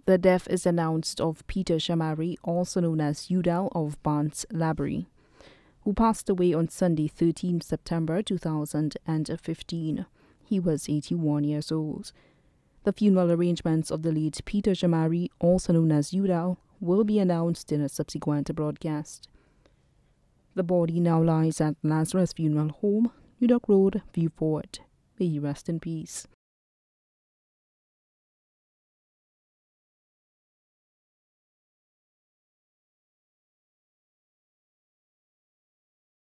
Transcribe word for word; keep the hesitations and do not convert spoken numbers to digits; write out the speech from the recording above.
The death is announced of Peter Shamari, also known as Udall of Barnes Laborie, who passed away on Sunday, thirteenth September two thousand fifteen. He was eighty-one years old. The funeral arrangements of the late Peter Shamari, also known as Udall, will be announced in a subsequent broadcast. The body now lies at Lazarus Funeral Home, New Dock Road, Viewport. May he rest in peace.